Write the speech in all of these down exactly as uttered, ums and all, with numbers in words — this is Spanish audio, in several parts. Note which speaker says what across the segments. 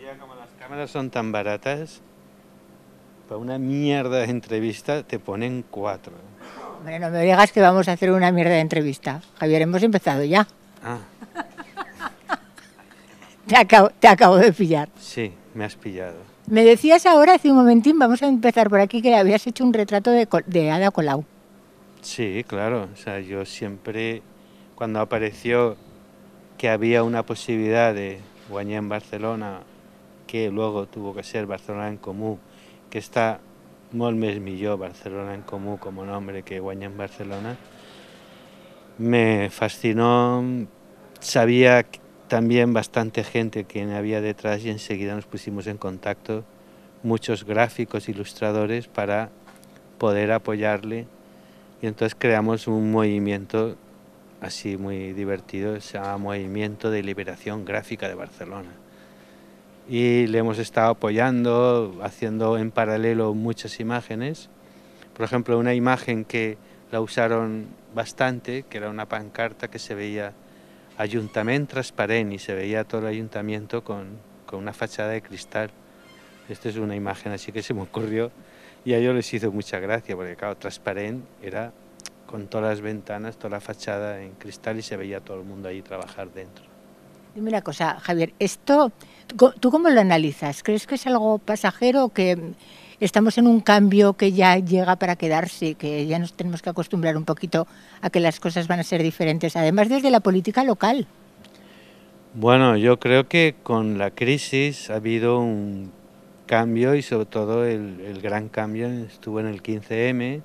Speaker 1: día, como las cámaras son tan baratas, para una mierda de entrevista te ponen cuatro.
Speaker 2: Bueno, no me digas que vamos a hacer una mierda de entrevista. Javier, hemos empezado ya.
Speaker 1: Ah,
Speaker 2: Te acabo, te acabo de pillar.
Speaker 1: sí, me has pillado.
Speaker 2: Me decías ahora, hace un momentín, vamos a empezar por aquí, que habías hecho un retrato de, de Ada Colau.
Speaker 1: Sí, claro. O sea, yo siempre, cuando apareció que había una posibilidad de guanyar en Barcelona, que luego tuvo que ser Barcelona en Comú, que està molt més millor Barcelona en Comú como nombre que guanyar en Barcelona, me fascinó. Sabía también bastante gente que había detrás y enseguida nos pusimos en contacto muchos gráficos, ilustradores, para poder apoyarle, y entonces creamos un movimiento así muy divertido, se llama Movimiento de Liberación Gráfica de Barcelona, y le hemos estado apoyando, haciendo en paralelo muchas imágenes. Por ejemplo, una imagen que la usaron bastante, que era una pancarta que se veía Ayuntamiento transparente y se veía todo el ayuntamiento con, con una fachada de cristal. Esta es una imagen así que se me ocurrió y a ellos les hizo mucha gracia, porque claro, transparente era con todas las ventanas, toda la fachada en cristal, y se veía todo el mundo ahí trabajar dentro.
Speaker 2: Dime una cosa, Javier, esto, ¿tú, ¿tú cómo lo analizas? ¿Crees que es algo pasajero o que estamos en un cambio que ya llega para quedarse, que ya nos tenemos que acostumbrar un poquito a que las cosas van a ser diferentes, además desde la política local?
Speaker 1: Bueno, yo creo que con la crisis ha habido un cambio, y sobre todo el, el gran cambio estuvo en el quince eme,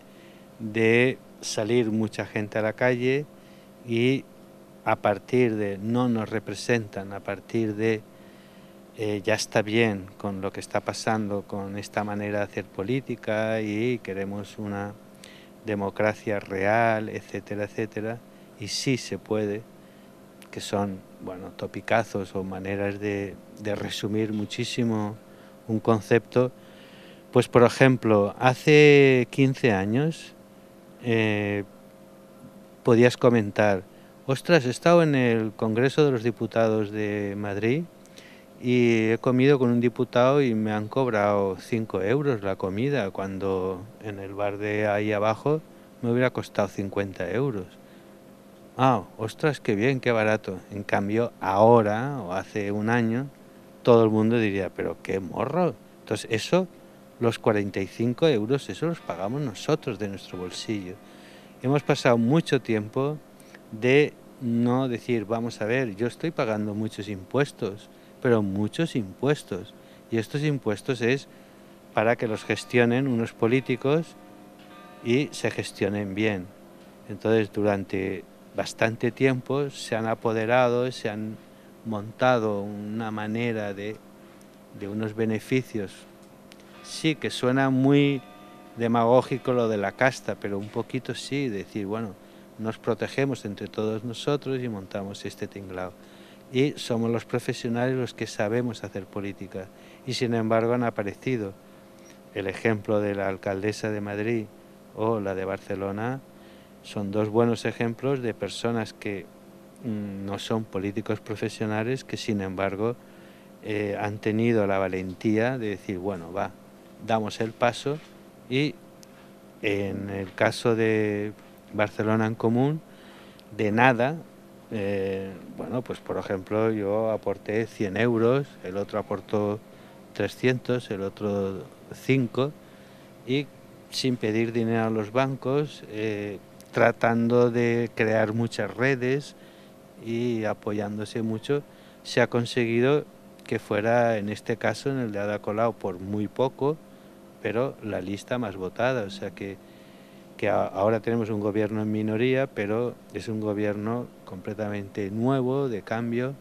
Speaker 1: de salir mucha gente a la calle y a partir de no nos representan, a partir de eh, ya está bien con lo que está pasando con esta manera de hacer política y queremos una democracia real, etcétera, etcétera, y sí se puede, que son, bueno, topicazos o maneras de, de resumir muchísimo un concepto. Pues por ejemplo, hace quince años eh, podías comentar: ostras, he estado en el Congreso de los Diputados de Madrid y he comido con un diputado y me han cobrado cinco euros la comida, cuando en el bar de ahí abajo me hubiera costado cincuenta euros. Ah, ostras, qué bien, qué barato. En cambio, ahora o hace un año, todo el mundo diría, pero qué morro. Entonces eso, los cuarenta y cinco euros, eso los pagamos nosotros de nuestro bolsillo. Hemos pasado mucho tiempo de no decir, vamos a ver, yo estoy pagando muchos impuestos, pero muchos impuestos, y estos impuestos es para que los gestionen unos políticos y se gestionen bien. Entonces, durante bastante tiempo se han apoderado, se han montado una manera de, de unos beneficios. Sí, que suena muy demagógico lo de la casta, pero un poquito sí, decir, bueno, nos protegemos entre todos nosotros y montamos este tinglao. Y somos los profesionales los que sabemos hacer política. Y sin embargo han aparecido el ejemplo de la alcaldesa de Madrid o la de Barcelona. Son dos buenos ejemplos de personas que mmm, no son políticos profesionales, que sin embargo eh, han tenido la valentía de decir, bueno, va, damos el paso. Y en el caso de Barcelona en Común, de nada, eh, bueno, pues por ejemplo yo aporté cien euros, el otro aportó trescientos, el otro cinco, y sin pedir dinero a los bancos, eh, tratando de crear muchas redes y apoyándose mucho, se ha conseguido que fuera, en este caso, en el de Ada Colau, por muy poco, pero la lista más votada. O sea que, que ahora tenemos un gobierno en minoría, pero es un gobierno completamente nuevo, de cambio,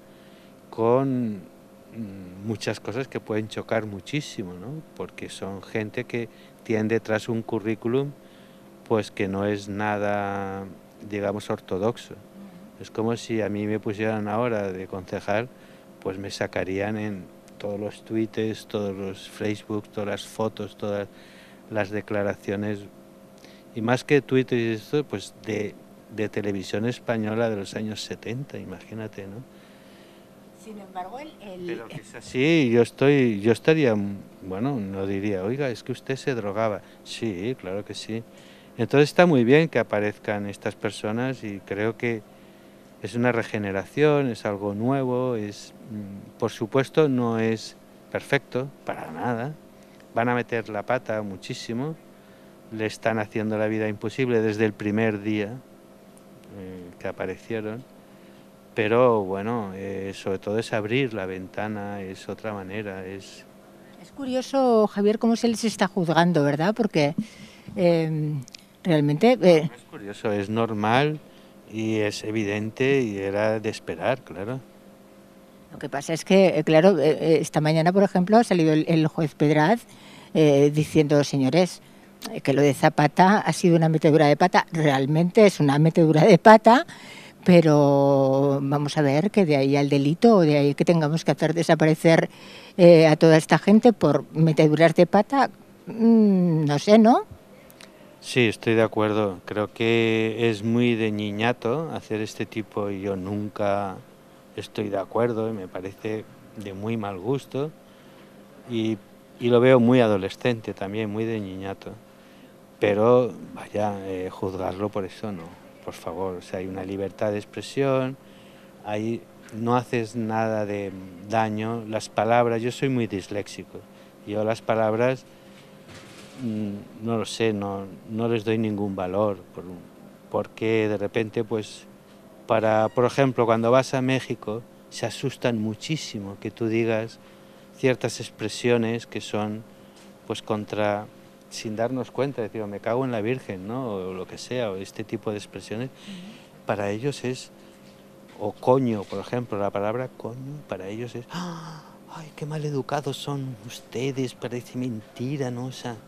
Speaker 1: con muchas cosas que pueden chocar muchísimo, ¿no? Porque son gente que tienen detrás un currículum pues que no es nada, digamos, ortodoxo. Es como si a mí me pusieran ahora de concejal, pues me sacarían en todos los tweets, todos los Facebook, todas las fotos, todas las declaraciones, y más que Twitter y esto, pues de, de televisión española de los años setenta, imagínate, ¿no?
Speaker 2: Sin embargo, el, el...
Speaker 1: Pero que es así, yo estoy, yo estaría, bueno, no diría, oiga, es que usted se drogaba. Sí, claro que sí. Entonces está muy bien que aparezcan estas personas y creo que es una regeneración, es algo nuevo, es, por supuesto, no es perfecto, para nada. Van a meter la pata muchísimo, le están haciendo la vida imposible desde el primer día eh, que aparecieron. Pero bueno, eh, sobre todo es abrir la ventana, es otra manera, es...
Speaker 2: Es curioso, Javier, cómo se les está juzgando, ¿verdad? Porque eh, realmente... Eh...
Speaker 1: No, no es curioso, es normal y es evidente y era de esperar, claro.
Speaker 2: Lo que pasa es que, claro, eh, esta mañana, por ejemplo, ha salido el, el juez Pedraz eh, diciendo, señores, que lo de Zapata ha sido una metedura de pata. Realmente es una metedura de pata, pero vamos a ver que de ahí al delito o de ahí que tengamos que hacer desaparecer eh, a toda esta gente por meteduras de pata, mmm, no sé, ¿no?
Speaker 1: Sí, estoy de acuerdo. Creo que es muy de niñato hacer este tipo y yo nunca estoy de acuerdo y me parece de muy mal gusto y, y lo veo muy adolescente también, muy de niñato. Pero vaya, eh, juzgarlo por eso no, por favor. O sea, hay una libertad de expresión, hay, no haces nada de daño. Las palabras, yo soy muy disléxico, yo las palabras no lo sé, no, no les doy ningún valor, por, porque de repente, pues, para, por ejemplo, cuando vas a México, se asustan muchísimo que tú digas ciertas expresiones que son, pues, contra, sin darnos cuenta, decir, me cago en la Virgen, ¿no? O lo que sea, o este tipo de expresiones, para ellos es, o coño, por ejemplo, la palabra coño, para ellos es, ay, qué mal educados son ustedes, parece mentira, ¿no? O sea,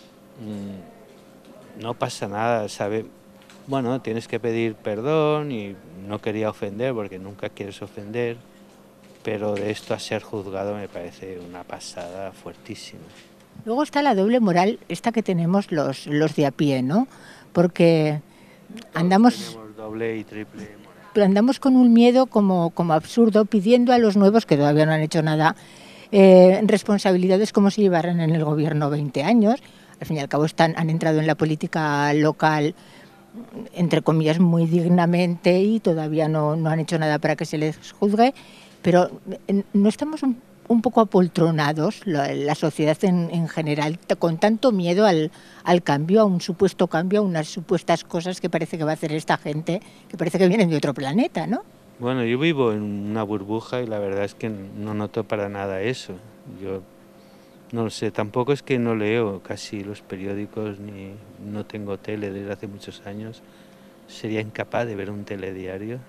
Speaker 1: no pasa nada, ¿sabe? Bueno, tienes que pedir perdón y no quería ofender porque nunca quieres ofender, pero de esto a ser juzgado me parece una pasada fuertísima.
Speaker 2: Luego está la doble moral, esta que tenemos los, los de a pie, ¿no? Porque andamos...
Speaker 1: Todos tenemos doble y triple moral.
Speaker 2: Pero andamos con un miedo como, como absurdo, pidiendo a los nuevos, que todavía no han hecho nada, eh, responsabilidades como si llevaran en el gobierno veinte años. Al fin y al cabo están, han entrado en la política local, entre comillas, muy dignamente y todavía no, no han hecho nada para que se les juzgue, pero no estamos un, un poco apoltronados, la, la sociedad en, en general, con tanto miedo al, al cambio, a un supuesto cambio, a unas supuestas cosas que parece que va a hacer esta gente, que parece que vienen de otro planeta, ¿no?
Speaker 1: Bueno, yo vivo en una burbuja y la verdad es que no noto para nada eso. Yo no lo sé, tampoco es que no leo casi los periódicos ni no tengo tele desde hace muchos años. Sería incapaz de ver un telediario.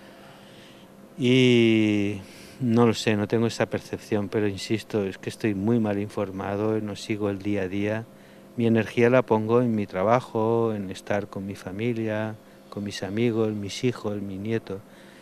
Speaker 1: Y no lo sé, no tengo esa percepción, pero insisto, es que estoy muy mal informado, no sigo el día a día. Mi energía la pongo en mi trabajo, en estar con mi familia, con mis amigos, mis hijos, mi nieto.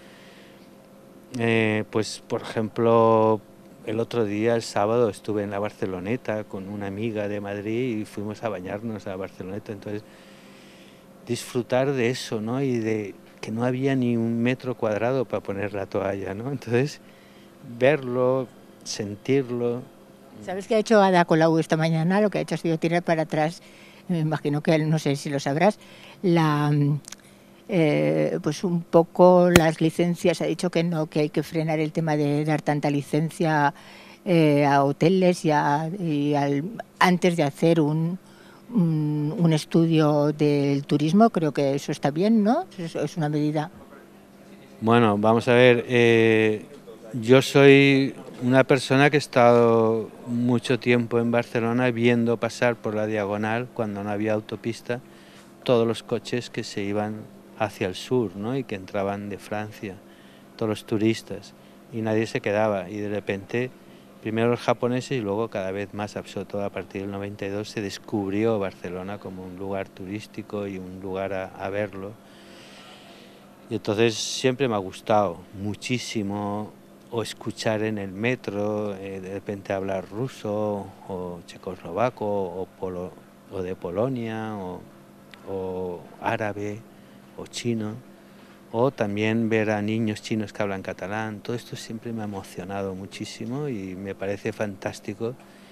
Speaker 1: Eh, pues, por ejemplo, el otro día, el sábado, estuve en la Barceloneta con una amiga de Madrid y fuimos a bañarnos a la Barceloneta. Entonces, disfrutar de eso, ¿no? Y de que no había ni un metro cuadrado para poner la toalla, ¿no? Entonces, verlo, sentirlo.
Speaker 2: ¿Sabes qué ha hecho Ada Colau esta mañana? Lo que ha hecho ha sido tirar para atrás, me imagino que no sé si lo sabrás, la... Eh, pues un poco las licencias, ha dicho que no, que hay que frenar el tema de dar tanta licencia eh, a hoteles y, a, y al, antes de hacer un, un, un estudio del turismo. Creo que eso está bien, ¿no? Eso es una medida.
Speaker 1: Bueno, vamos a ver, eh, yo soy una persona que he estado mucho tiempo en Barcelona viendo pasar por la diagonal, cuando no había autopista, todos los coches que se iban hacia el sur, ¿no? Y que entraban de Francia, todos los turistas, y nadie se quedaba, y de repente, primero los japoneses y luego cada vez más, sobre todo a partir del noventa y dos, se descubrió Barcelona como un lugar turístico y un lugar a, a verlo. Y entonces siempre me ha gustado muchísimo o escuchar en el metro, eh, de repente hablar ruso o checoslovaco o, polo, o de Polonia o, o árabe o chino o también ver a niños chinos que hablan catalán. Todo esto siempre me ha emocionado muchísimo y me parece fantástico.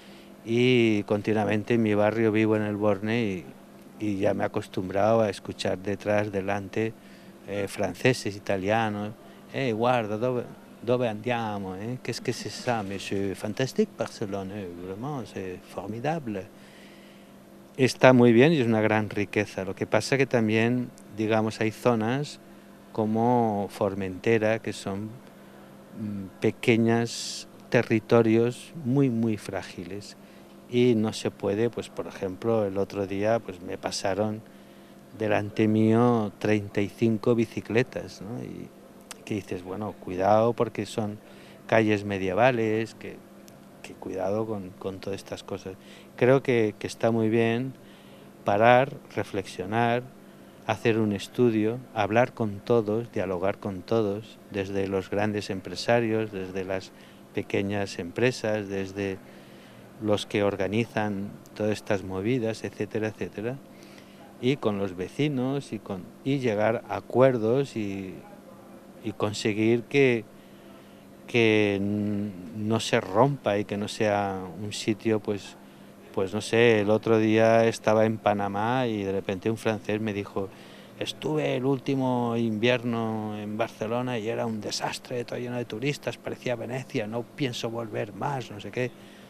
Speaker 1: Y continuamente en mi barrio vivo en el Borne y, y ya me he acostumbrado a escuchar detrás, delante, eh, franceses, italianos. Eh, guarda, dove, dove andiamo? Eh? Qu'est-ce que c'est ça? Mais c'est fantastique Barcelone, eh? Vraiment, c'est formidable. Está muy bien y es una gran riqueza. Lo que pasa que también, digamos, hay zonas como Formentera, que son mm, pequeños territorios muy, muy frágiles. Y no se puede, pues por ejemplo, el otro día pues me pasaron delante mío treinta y cinco bicicletas, ¿no? Y que dices, bueno, cuidado porque son calles medievales, que, que cuidado con, con todas estas cosas. Creo que, que está muy bien parar, reflexionar, hacer un estudio, hablar con todos, dialogar con todos, desde los grandes empresarios, desde las pequeñas empresas, desde los que organizan todas estas movidas, etcétera, etcétera, y con los vecinos y, con, y llegar a acuerdos y, y conseguir que, que no se rompa y que no sea un sitio, pues, pues no sé, el otro día estaba en Panamá y de repente un francés me dijo: estuve el último invierno en Barcelona y era un desastre, todo lleno de turistas, parecía Venecia, no pienso volver más, no sé qué.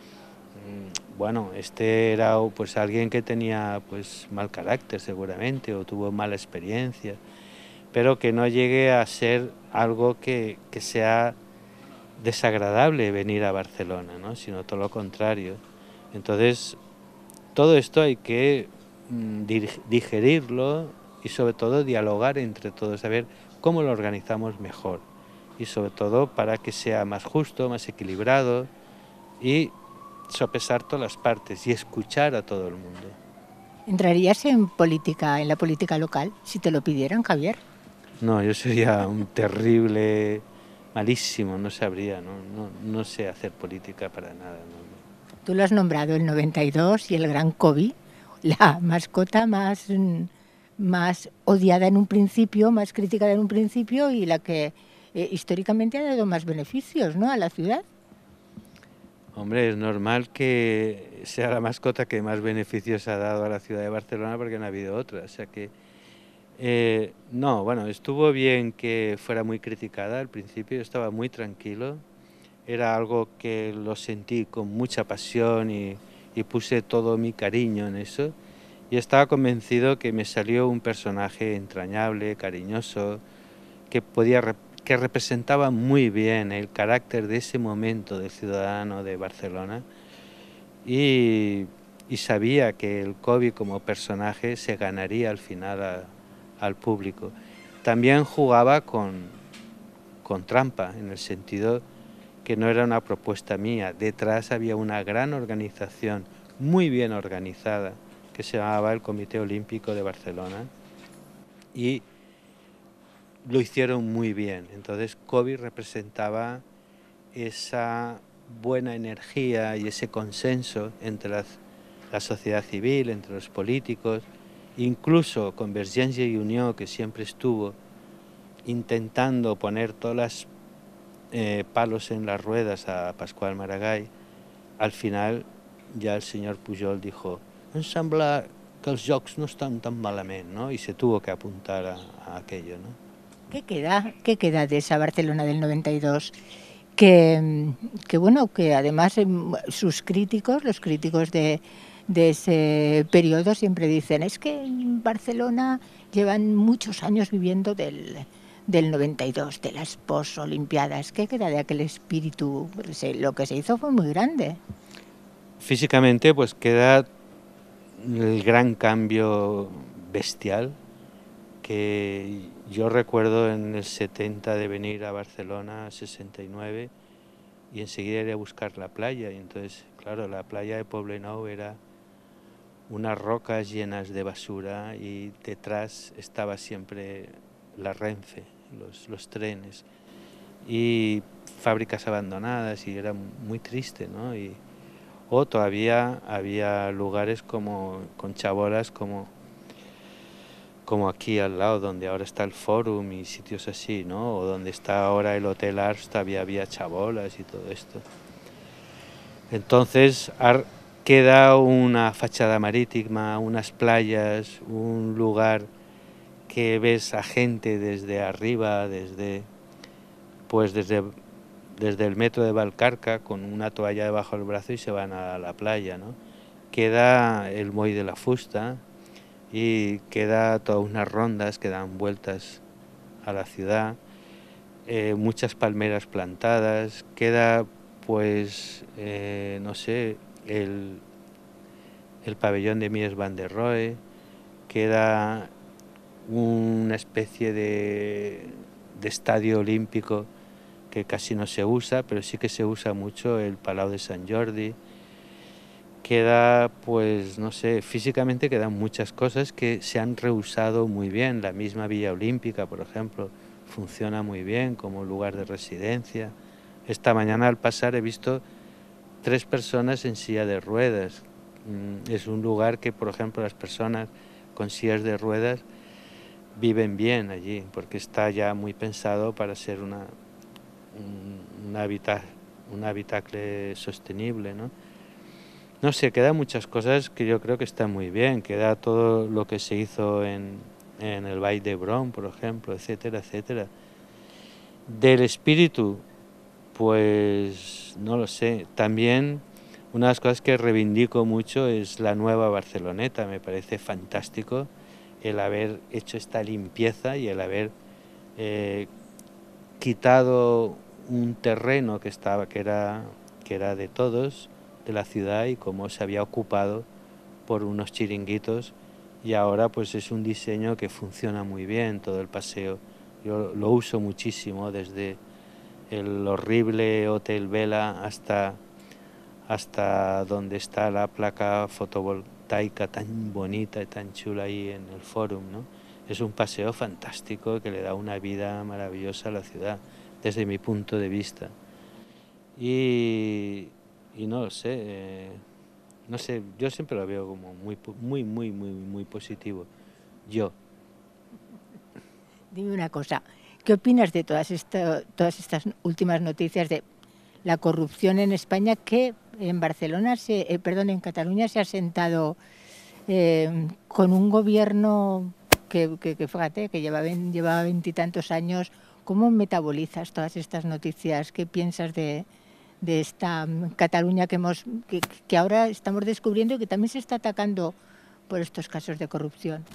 Speaker 1: Bueno, este era pues alguien que tenía pues mal carácter seguramente o tuvo mala experiencia, pero que no llegue a ser algo que, que sea desagradable venir a Barcelona, ¿no? Sino todo lo contrario. Entonces, todo esto hay que mm, digerirlo y sobre todo dialogar entre todos, saber cómo lo organizamos mejor y sobre todo para que sea más justo, más equilibrado y sopesar todas las partes y escuchar a todo el mundo.
Speaker 2: ¿Entrarías en política, en la política local, si te lo pidieran, Javier?
Speaker 1: No, yo sería un terrible, malísimo, no sabría, no, no, no sé hacer política para nada. No.
Speaker 2: Tú lo has nombrado, el noventa y dos y el gran COVID, la mascota más, más odiada en un principio, más criticada en un principio y la que eh, históricamente ha dado más beneficios, ¿no?, a la ciudad.
Speaker 1: Hombre, es normal que sea la mascota que más beneficios ha dado a la ciudad de Barcelona porque no ha habido otra. O sea que, eh, no, bueno, estuvo bien que fuera muy criticada al principio, yo estaba muy tranquilo. Era algo que lo sentí con mucha pasión y, y puse todo mi cariño en eso. Y estaba convencido que me salió un personaje entrañable, cariñoso, que podía que representaba muy bien el carácter de ese momento del ciudadano de Barcelona y, y sabía que el COVID como personaje se ganaría al final a, al público. También jugaba con, con trampa, en el sentido que no era una propuesta mía. Detrás había una gran organización, muy bien organizada, que se llamaba el Comité Olímpico de Barcelona y lo hicieron muy bien. Entonces COVID representaba esa buena energía y ese consenso entre la, la sociedad civil, entre los políticos, incluso Convergencia y Unión, que siempre estuvo intentando poner todas las eh, palos en las ruedas a Pasqual Maragall. Al final ya el señor Pujol dijo: em sembla que els jocs no estan tan malament, ¿no? Y se tuvo que apuntar a, a aquello, ¿no?
Speaker 2: ¿Qué queda, ¿Qué queda de esa Barcelona del noventa y dos? Que, que bueno, que además sus críticos, los críticos de, de ese periodo siempre dicen: es que en Barcelona llevan muchos años viviendo del, del noventa y dos, de las posolimpiadas. ¿Qué queda de aquel espíritu? Lo que se hizo fue muy grande.
Speaker 1: Físicamente pues queda el gran cambio bestial que yo recuerdo en el setenta de venir a Barcelona, sesenta y nueve, y enseguida ir a buscar la playa. Y entonces, claro, la playa de Poblenou era unas rocas llenas de basura y detrás estaba siempre la Renfe, los, los trenes, y fábricas abandonadas, y era muy triste, ¿no? Y, o todavía había lugares como con chabolas como como aquí al lado, donde ahora está el Fórum y sitios así, ¿no? O donde está ahora el Hotel Ars, todavía había chabolas y todo esto. Entonces ar, queda una fachada marítima, unas playas, un lugar que ves a gente desde arriba, desde pues desde, desde el metro de Valcarca con una toalla debajo del brazo y se van a la playa, ¿no? Queda el Muelle de la Fusta y queda todas unas rondas que dan vueltas a la ciudad, eh, muchas palmeras plantadas, queda pues, eh, no sé, el, el pabellón de Mies van der Rohe, queda una especie de, de estadio olímpico que casi no se usa, pero sí que se usa mucho el Palau de Sant Jordi. Queda, pues, no sé, físicamente quedan muchas cosas que se han reusado muy bien. La misma Villa Olímpica, por ejemplo, funciona muy bien como lugar de residencia. Esta mañana al pasar he visto tres personas en silla de ruedas. Es un lugar que, por ejemplo, las personas con sillas de ruedas viven bien allí, porque está ya muy pensado para ser una, un, un, habita, un habitacle sostenible, ¿no? No sé, queda muchas cosas que yo creo que están muy bien. Queda todo lo que se hizo en, en el Vall d'Hebron, por ejemplo, etcétera, etcétera. Del espíritu, pues no lo sé. También una de las cosas que reivindico mucho es la nueva Barceloneta. Me parece fantástico el haber hecho esta limpieza y el haber eh, quitado un terreno que estaba, que era, que era de todos, de la ciudad, y cómo se había ocupado por unos chiringuitos, y ahora pues es un diseño que funciona muy bien, todo el paseo. Yo lo uso muchísimo, desde el horrible Hotel Vela hasta, hasta donde está la placa fotovoltaica tan bonita y tan chula ahí en el Fórum, ¿no? Es un paseo fantástico que le da una vida maravillosa a la ciudad, desde mi punto de vista. Y, y no lo sé, eh, no sé, yo siempre lo veo como muy, muy, muy, muy, muy positivo. Yo.
Speaker 2: Dime una cosa, ¿qué opinas de todas, esta, todas estas últimas noticias de la corrupción en España, que en Barcelona, se, eh, perdón, en Cataluña se ha sentado eh, con un gobierno que, que, que fíjate, que lleva veintitantos años? ¿Cómo metabolizas todas estas noticias? ¿Qué piensas de, de esta Cataluña que, hemos, que, que ahora estamos descubriendo y que también se está atacando por estos casos de corrupción?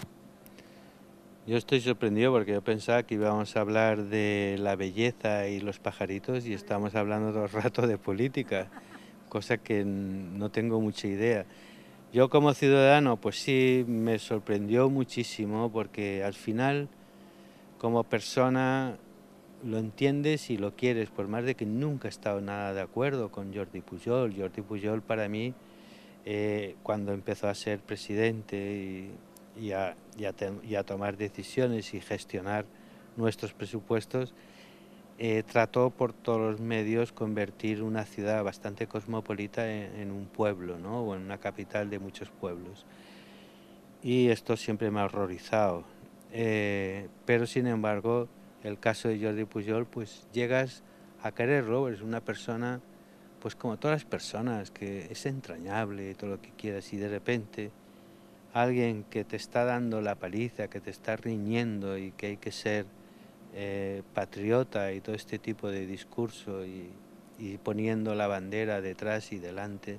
Speaker 1: Yo estoy sorprendido porque yo pensaba que íbamos a hablar de la belleza y los pajaritos y estamos hablando todo el rato de política, cosa que no tengo mucha idea. Yo como ciudadano, pues sí, me sorprendió muchísimo porque al final, como persona, lo entiendes y lo quieres, por más de que nunca he estado nada de acuerdo con Jordi Pujol. Jordi Pujol para mí, eh, cuando empezó a ser presidente y, y, a, y, a te, y a tomar decisiones y gestionar nuestros presupuestos, eh, trató por todos los medios convertir una ciudad bastante cosmopolita en, en un pueblo, ¿no? O en una capital de muchos pueblos. Y esto siempre me ha horrorizado. Eh, pero sin embargo, el caso de Jordi Pujol, pues llegas a quererlo, es una persona, pues como todas las personas, que es entrañable, todo lo que quieras, y de repente alguien que te está dando la paliza, que te está riñendo y que hay que ser eh, patriota y todo este tipo de discurso y, y poniendo la bandera detrás y delante,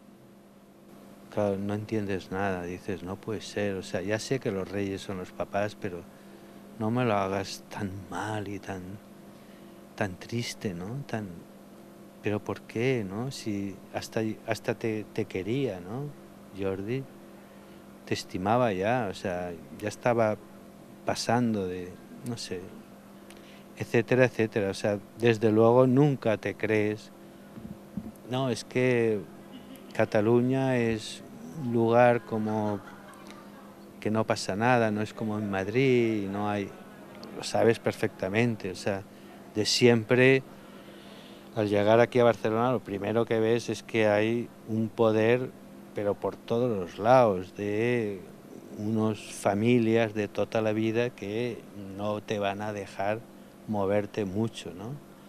Speaker 1: claro, no entiendes nada, dices, no puede ser, o sea, ya sé que los reyes son los papás, pero no me lo hagas tan mal y tan, tan triste, ¿no? Tan, pero ¿por qué, no? Si hasta, hasta te, te quería, ¿no? Jordi, te estimaba ya, o sea, ya estaba pasando de, no sé, etcétera, etcétera. O sea, desde luego nunca te crees, no, es que Cataluña es un lugar como que no pasa nada, no es como en Madrid, no hay, lo sabes perfectamente, o sea, de siempre, al llegar aquí a Barcelona, lo primero que ves es que hay un poder, pero por todos los lados, de unas familias de toda la vida que no te van a dejar moverte mucho, ¿no?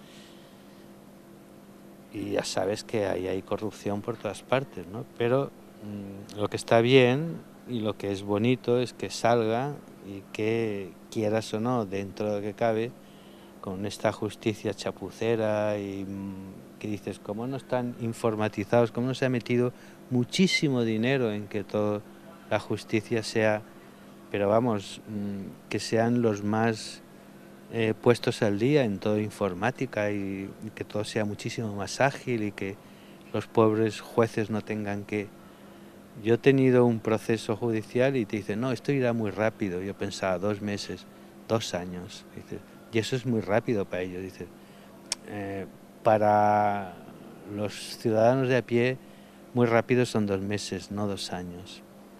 Speaker 1: Y ya sabes que ahí hay corrupción por todas partes, ¿no? Pero mmm, lo que está bien y lo que es bonito es que salga y que, quieras o no, dentro de lo que cabe, con esta justicia chapucera y mmm, que dices, ¿cómo no están informatizados? ¿Cómo no se ha metido muchísimo dinero en que toda la justicia sea, pero vamos, mmm, que sean los más eh, puestos al día en toda informática y, y que todo sea muchísimo más ágil y que los pobres jueces no tengan que... Yo he tenido un proceso judicial y te dicen, no, esto irá muy rápido. Yo pensaba, dos meses, dos años. Dice, y eso es muy rápido para ellos. Dice, eh, para los ciudadanos de a pie, muy rápido son dos meses, no dos años.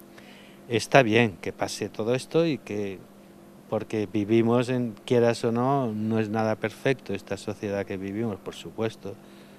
Speaker 1: Está bien que pase todo esto y que, porque vivimos en, quieras o no, no es nada perfecto esta sociedad que vivimos, por supuesto,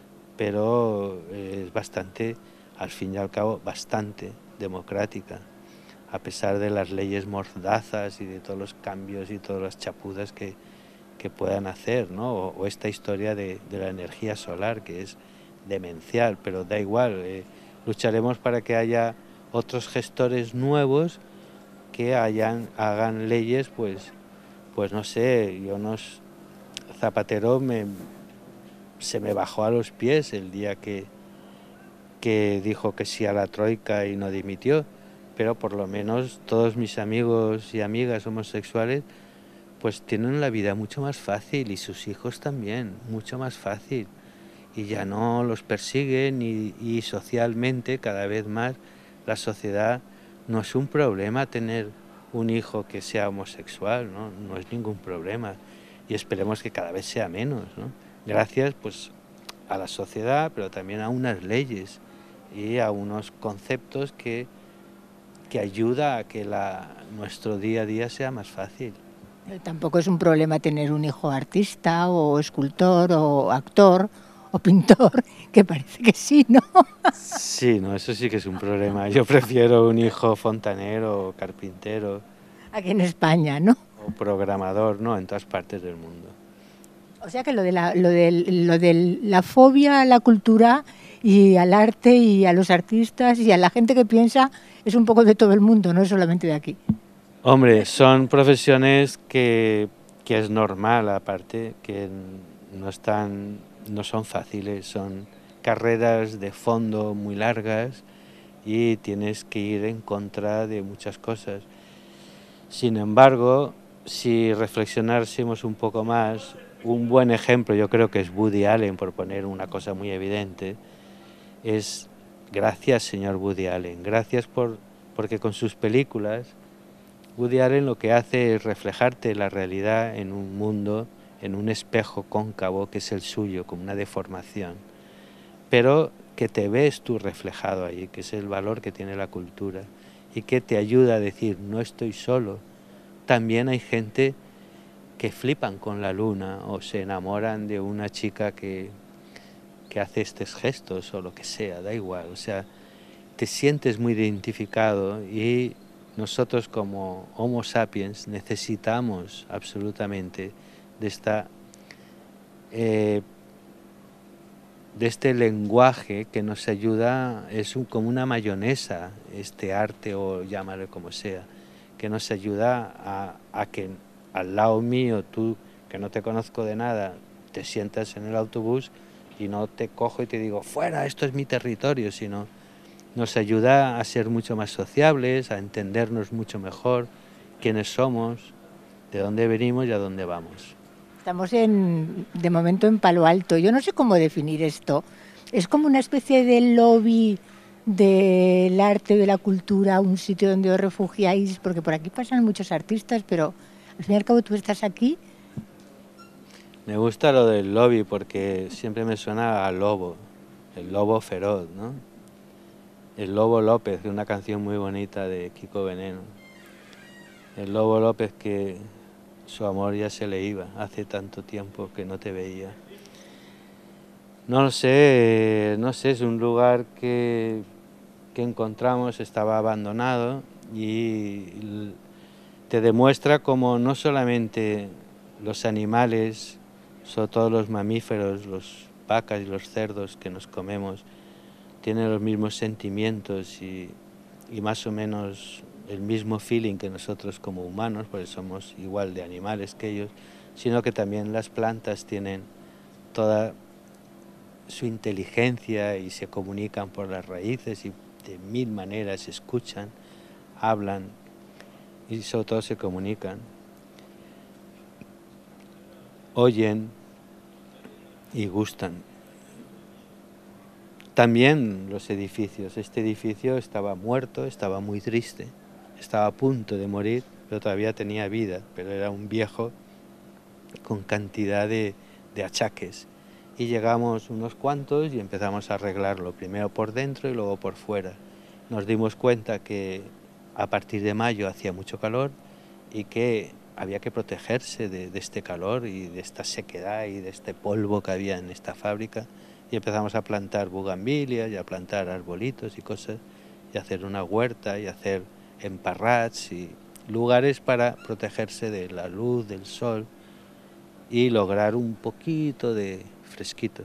Speaker 1: pero es bastante, al fin y al cabo, bastante democrática, a pesar de las leyes mordazas y de todos los cambios y todas las chapudas que, que puedan hacer, ¿no? O, o esta historia de, de la energía solar, que es demencial, pero da igual, eh, lucharemos para que haya otros gestores nuevos que hayan, hagan leyes, pues, pues no sé, yo no... Zapatero me, se me bajó a los pies el día que, que dijo que sí a la troika y no dimitió, pero por lo menos todos mis amigos y amigas homosexuales pues tienen la vida mucho más fácil y sus hijos también, mucho más fácil, y ya no los persiguen y, y socialmente cada vez más la sociedad no es un problema tener un hijo que sea homosexual, ¿no? No es ningún problema y esperemos que cada vez sea menos, ¿no? Gracias pues a la sociedad, pero también a unas leyes y a unos conceptos que, que ayuda a que la, nuestro día a día sea más fácil.
Speaker 2: Tampoco es un problema tener un hijo artista o escultor o actor o pintor, que parece que sí, ¿no?
Speaker 1: Sí, no, eso sí que es un problema. Yo prefiero un hijo fontanero o carpintero.
Speaker 2: Aquí en España, ¿no?
Speaker 1: O programador, ¿no? En todas partes del mundo.
Speaker 2: O sea que lo de la, lo de, lo de la fobia a la cultura y al arte y a los artistas y a la gente que piensa es un poco de todo el mundo, no es solamente de aquí.
Speaker 1: Hombre, son profesiones que, que es normal, aparte, que no están, no son fáciles, son carreras de fondo muy largas y tienes que ir en contra de muchas cosas. Sin embargo, si reflexionásemos un poco más, un buen ejemplo yo creo que es Woody Allen, por poner una cosa muy evidente, es gracias señor Woody Allen, gracias por, porque con sus películas Woody Allen lo que hace es reflejarte la realidad en un mundo, en un espejo cóncavo que es el suyo, con una deformación, pero que te ves tú reflejado ahí, que es el valor que tiene la cultura y que te ayuda a decir, no estoy solo. También hay gente que flipan con la luna o se enamoran de una chica que, que hace estos gestos o lo que sea, da igual, o sea, te sientes muy identificado y nosotros como Homo sapiens necesitamos absolutamente de esta eh, de este lenguaje que nos ayuda, es un, como una mayonesa, este arte o llámalo como sea, que nos ayuda a, a que al lado mío, tú que no te conozco de nada, te sientas en el autobús y no te cojo y te digo, fuera, esto es mi territorio, sino nos ayuda a ser mucho más sociables, a entendernos mucho mejor quiénes somos, de dónde venimos y a dónde vamos.
Speaker 2: Estamos en, de momento en Palo Alto. Yo no sé cómo definir esto. Es como una especie de lobby del arte, de la cultura, un sitio donde os refugiáis, porque por aquí pasan muchos artistas, pero al fin y al cabo tú estás aquí.
Speaker 1: Me gusta lo del lobby porque siempre me suena a lobo, el lobo feroz, ¿no? El Lobo López, de una canción muy bonita de Kiko Veneno. El Lobo López que su amor ya se le iba, hace tanto tiempo que no te veía. No lo sé, no sé, es un lugar que, que encontramos, estaba abandonado y te demuestra cómo no solamente los animales, sobre todo los mamíferos, los vacas y los cerdos que nos comemos, tienen los mismos sentimientos y, y más o menos el mismo feeling que nosotros como humanos, porque somos igual de animales que ellos, sino que también las plantas tienen toda su inteligencia y se comunican por las raíces y de mil maneras escuchan, hablan y sobre todo se comunican, oyen y gustan. También los edificios. Este edificio estaba muerto, estaba muy triste, estaba a punto de morir, pero todavía tenía vida, pero era un viejo con cantidad de, de achaques. Y llegamos unos cuantos y empezamos a arreglarlo, primero por dentro y luego por fuera. Nos dimos cuenta que a partir de mayo hacía mucho calor y que había que protegerse de, de este calor y de esta sequedad y de este polvo que había en esta fábrica. Y empezamos a plantar bugambilias y a plantar arbolitos y cosas, y hacer una huerta y hacer emparrats y lugares para protegerse de la luz, del sol y lograr un poquito de fresquito.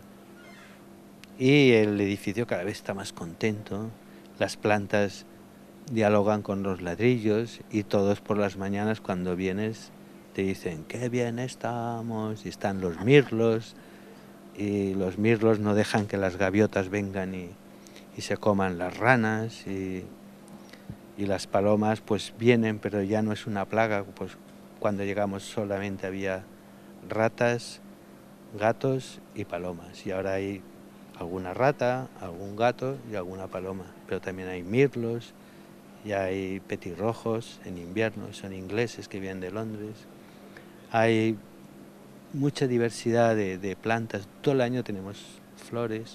Speaker 1: Y el edificio cada vez está más contento, las plantas dialogan con los ladrillos y todos por las mañanas cuando vienes te dicen qué bien estamos, y están los mirlos, y los mirlos no dejan que las gaviotas vengan y, y se coman las ranas, y, y las palomas pues vienen, pero ya no es una plaga, pues cuando llegamos solamente había ratas, gatos y palomas, y ahora hay alguna rata, algún gato y alguna paloma, pero también hay mirlos y hay petirrojos en invierno, son ingleses que vienen de Londres, hay mucha diversidad de, de plantas, todo el año tenemos flores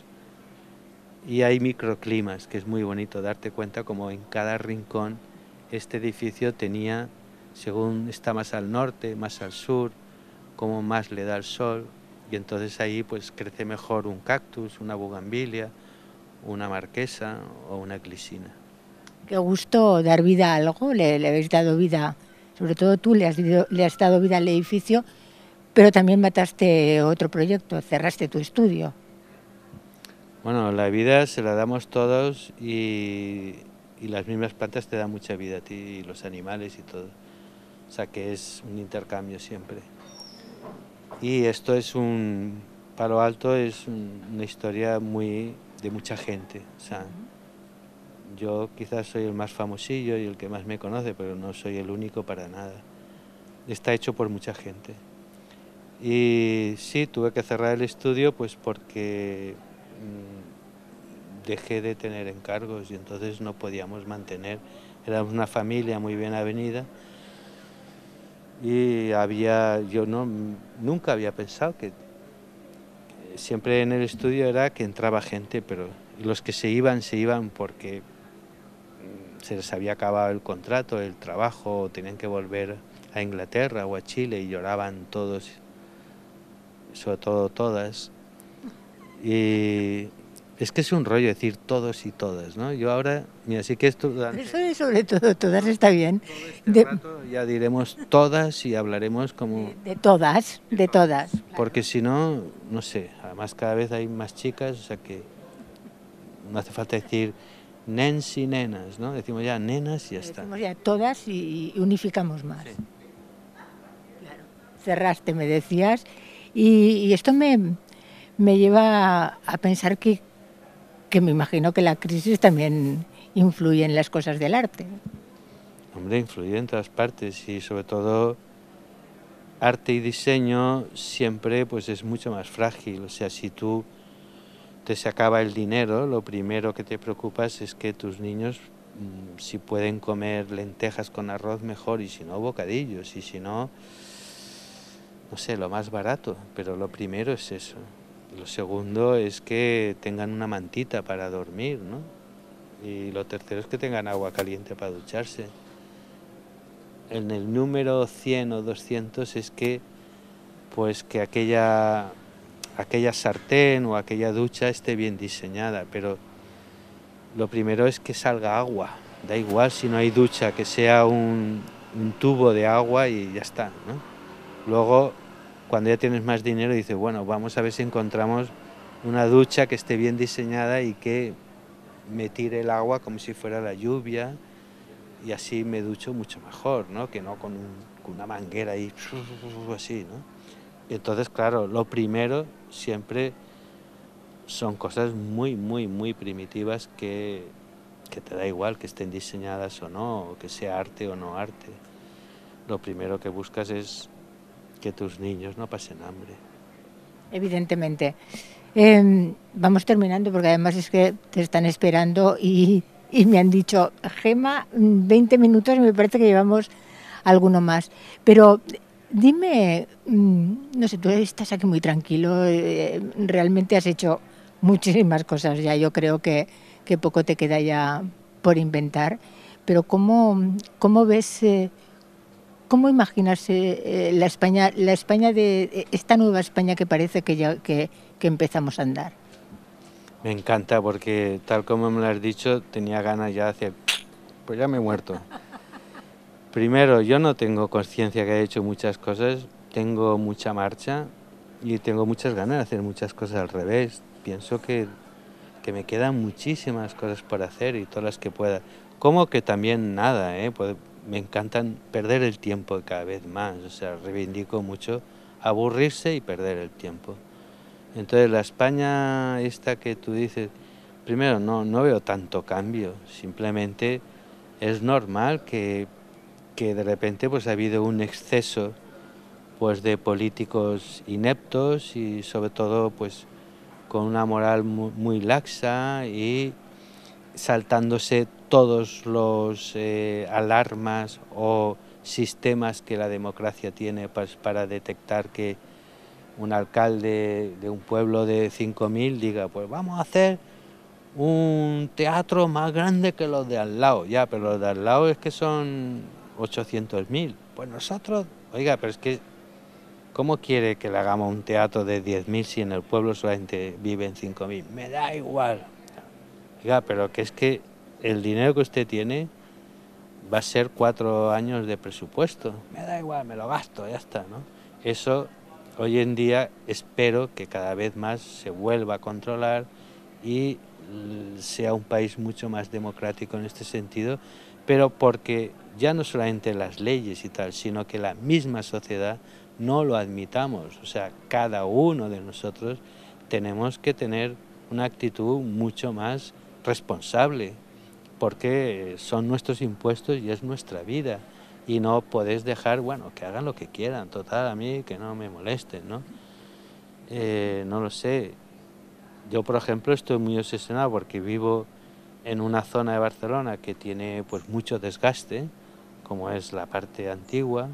Speaker 1: y hay microclimas, que es muy bonito darte cuenta como en cada rincón este edificio tenía, según está más al norte, más al sur, como más le da el sol, y entonces ahí pues crece mejor un cactus, una bugambilia, una marquesa o una glisina.
Speaker 2: Qué gusto dar vida a algo, le, le habéis dado vida, sobre todo tú le has, le has dado vida al edificio, pero también mataste otro proyecto, cerraste tu estudio.
Speaker 1: Bueno, la vida se la damos todos y, y las mismas plantas te dan mucha vida a ti y los animales y todo. O sea que es un intercambio siempre. Y esto es un, Palo Alto es un, una historia muy de mucha gente. O sea, yo quizás soy el más famosillo y el que más me conoce, pero no soy el único para nada. Está hecho por mucha gente. Y sí, tuve que cerrar el estudio pues porque mmm, dejé de tener encargos y entonces no podíamos mantener. Éramos una familia muy bien avenida y había, yo no, nunca había pensado que, que siempre en el estudio era que entraba gente, pero los que se iban, se iban porque se les había acabado el contrato, el trabajo, o tenían que volver a Inglaterra o a Chile y lloraban todos, sobre todo todas. Y es que es un rollo decir todos y todas, ¿no? Yo ahora, mira, sí que esto... Durante,
Speaker 2: Eso es sobre todo, todas está bien.
Speaker 1: Todo este
Speaker 2: De,
Speaker 1: rato ya diremos todas y hablaremos como...
Speaker 2: de, de todas, de todas.
Speaker 1: Porque si no, no sé, además cada vez hay más chicas, o sea que no hace falta decir nens y nenas, ¿no? Decimos ya nenas y ya está.
Speaker 2: Decimos ya todas y, y unificamos más.
Speaker 1: Sí.
Speaker 2: Claro. Cerraste, me decías, y, y esto me, me lleva a, a pensar que, que me imagino que la crisis también influye en las cosas del arte.
Speaker 1: Hombre, influye en todas partes y sobre todo arte y diseño siempre pues es mucho más frágil. O sea, si tú te se acaba el dinero, lo primero que te preocupas es que tus niños mmm, si pueden comer lentejas con arroz mejor, y si no bocadillos, y si no, no sé, lo más barato, pero lo primero es eso. Lo segundo es que tengan una mantita para dormir, ¿no? Y lo tercero es que tengan agua caliente para ducharse. En el número cien o doscientos es que, pues que aquella, aquella sartén o aquella ducha esté bien diseñada, pero lo primero es que salga agua, Da igual si no hay ducha, que sea un, un tubo de agua y ya está, ¿no? Luego, cuando ya tienes más dinero, dices, bueno, vamos a ver si encontramos una ducha que esté bien diseñada y que me tire el agua como si fuera la lluvia, y así me ducho mucho mejor, ¿no? Que no con, un, con una manguera ahí, así, ¿no? Y entonces, claro, lo primero siempre son cosas muy, muy, muy primitivas que, que te da igual que estén diseñadas o no, o que sea arte o no arte. Lo primero que buscas es que tus niños no pasen hambre.
Speaker 2: Evidentemente. Eh, vamos terminando porque además es que te están esperando y, y me han dicho, Gema, veinte minutos y me parece que llevamos alguno más. Pero dime, no sé, tú estás aquí muy tranquilo, eh, realmente has hecho muchísimas cosas ya, yo creo que, que poco te queda ya por inventar, pero ¿cómo, cómo ves, eh, cómo imaginas eh, la España, la España de esta nueva España que parece que ya que, que empezamos a andar?
Speaker 1: Me encanta porque, tal como me lo has dicho, tenía ganas ya de hacer, pues ya me he muerto. Primero, yo no tengo conciencia que he hecho muchas cosas, tengo mucha marcha y tengo muchas ganas de hacer muchas cosas al revés. Pienso que, que me quedan muchísimas cosas por hacer y todas las que pueda. Como que también nada, ¿eh? Pues me encantan perder el tiempo cada vez más, o sea, reivindico mucho aburrirse y perder el tiempo. Entonces, la España esta que tú dices, primero, no, no veo tanto cambio, simplemente es normal que, que de repente pues ha habido un exceso pues de políticos ineptos y sobre todo pues con una moral muy, muy laxa y saltándose todos los eh, alarmas o sistemas que la democracia tiene pues, para detectar que un alcalde de un pueblo de cinco mil diga, pues vamos a hacer un teatro más grande que los de al lado. Ya, pero los de al lado es que son ochocientos mil. Pues nosotros, oiga, pero es que, ¿cómo quiere que le hagamos un teatro de diez mil si en el pueblo solamente viven cinco mil? Me da igual. Oiga, pero que es que el dinero que usted tiene va a ser cuatro años de presupuesto. Me da igual, me lo gasto, ya está, ¿no? Eso hoy en día espero que cada vez más se vuelva a controlar y sea un país mucho más democrático en este sentido, pero porque ya no solamente las leyes y tal, sino que la misma sociedad no lo admitamos. O sea, cada uno de nosotros tenemos que tener una actitud mucho más responsable, porque son nuestros impuestos y es nuestra vida. Y no podés dejar, bueno, que hagan lo que quieran, total, a mí que no me molesten, ¿no? Eh, no lo sé. Yo, por ejemplo, estoy muy obsesionado porque vivo en una zona de Barcelona que tiene pues mucho desgaste, como es la parte antigua.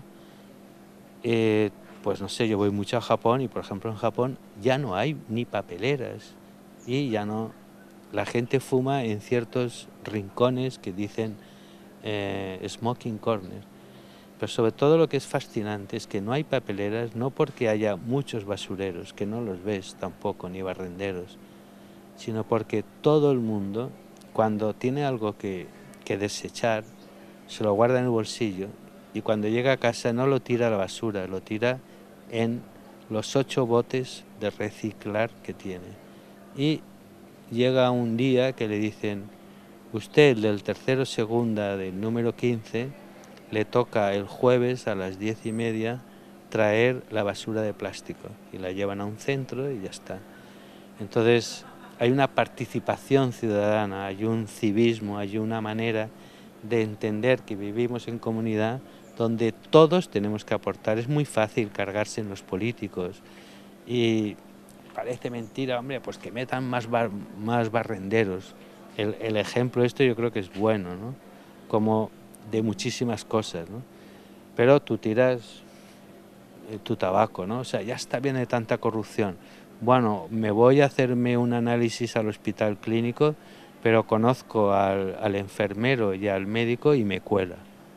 Speaker 1: Eh, pues no sé, yo voy mucho a Japón y, por ejemplo, en Japón ya no hay ni papeleras y ya no... La gente fuma en ciertos rincones que dicen eh, smoking corner. Pero sobre todo lo que es fascinante es que no hay papeleras, no porque haya muchos basureros, que no los ves tampoco, ni barrenderos, sino porque todo el mundo, cuando tiene algo que, que desechar, se lo guarda en el bolsillo y cuando llega a casa no lo tira a la basura, lo tira en los ocho botes de reciclar que tiene. Y llega un día que le dicen, usted del tercero segunda del número quince, le toca el jueves a las diez y media traer la basura de plástico y la llevan a un centro y ya está. Entonces hay una participación ciudadana, hay un civismo, hay una manera de entender que vivimos en comunidad donde todos tenemos que aportar. Es muy fácil cargarse en los políticos y parece mentira, hombre, pues que metan más, bar, más barrenderos. El, el ejemplo esto yo creo que es bueno, ¿no? Como de muchísimas cosas, ¿no? Pero tú tiras eh, tu tabaco, ¿no? O sea, ya está bien de tanta corrupción. Bueno, me voy a hacerme un análisis al hospital clínico, pero conozco al, al enfermero y al médico y me cuela.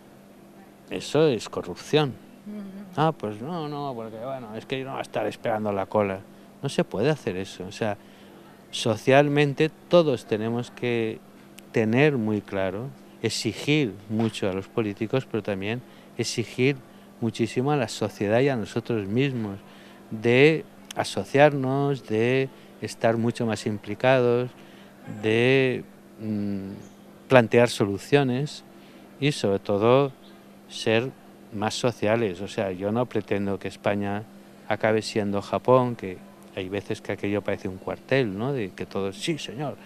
Speaker 1: Eso es corrupción. Uh-huh. Ah, pues no, no, porque bueno, es que yo no voy a estar esperando la cola. No se puede hacer eso. O sea, socialmente todos tenemos que tener muy claro exigir mucho a los políticos, pero también exigir muchísimo a la sociedad y a nosotros mismos, de asociarnos, de estar mucho más implicados, de mmm, plantear soluciones y sobre todo ser más sociales. O sea, yo no pretendo que España acabe siendo Japón, que hay veces que aquello parece un cuartel, ¿no? De que todos, sí, señor.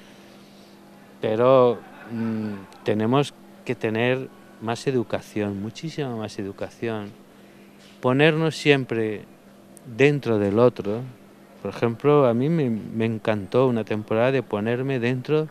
Speaker 1: Pero mmm, tenemos que tener más educación, muchísima más educación. Ponernos siempre dentro del otro. Por ejemplo, a mí me, me encantó una temporada de ponerme dentro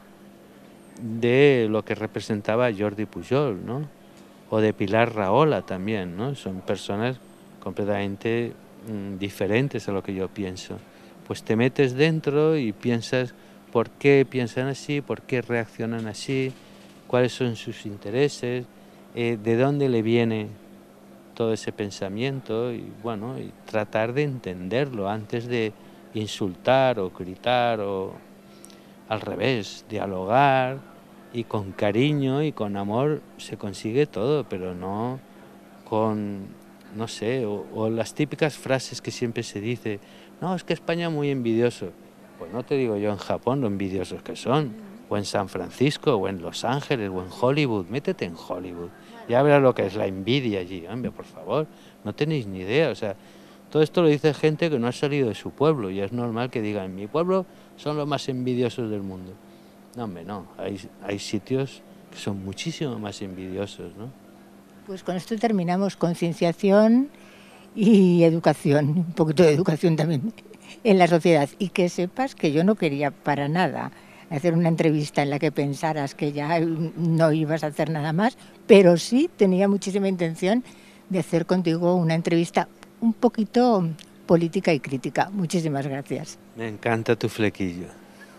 Speaker 1: de lo que representaba Jordi Pujol, ¿no? O de Pilar Rahola también, ¿no? Son personas completamente mmm, diferentes a lo que yo pienso. Pues te metes dentro y piensas por qué piensan así, por qué reaccionan así, cuáles son sus intereses, eh, de dónde le viene todo ese pensamiento y bueno, y tratar de entenderlo antes de insultar o gritar o al revés, dialogar y con cariño y con amor se consigue todo, pero no con, no sé, o, o las típicas frases que siempre se dice, no, es que España es muy envidioso. Pues no te digo yo en Japón lo envidiosos que son, o en San Francisco, o en Los Ángeles, o en Hollywood, métete en Hollywood, ya verás lo que es la envidia allí, hombre, por favor, no tenéis ni idea, o sea, todo esto lo dice gente que no ha salido de su pueblo, y es normal que digan, mi pueblo son los más envidiosos del mundo. No, hombre, no, hay, hay sitios que son muchísimo más envidiosos, ¿no?
Speaker 2: Pues con esto terminamos, concienciación y educación, un poquito de educación también en la sociedad. Y que sepas que yo no quería para nada hacer una entrevista en la que pensaras que ya no ibas a hacer nada más, pero sí tenía muchísima intención de hacer contigo una entrevista un poquito política y crítica. Muchísimas gracias.
Speaker 1: Me encanta tu flequillo.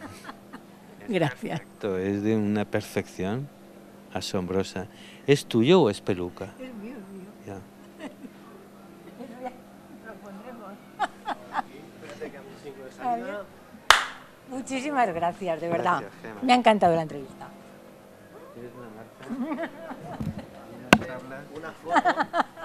Speaker 2: Gracias.
Speaker 1: Perfecto, es de una perfección asombrosa. ¿Es tuyo o es peluca?
Speaker 2: Es mío, es mío.
Speaker 1: Ya.
Speaker 2: Muchísimas gracias, de verdad.
Speaker 1: Gracias, Gemma.
Speaker 2: Me ha encantado la entrevista.
Speaker 1: ¿Quieres una marca?
Speaker 3: Una foto.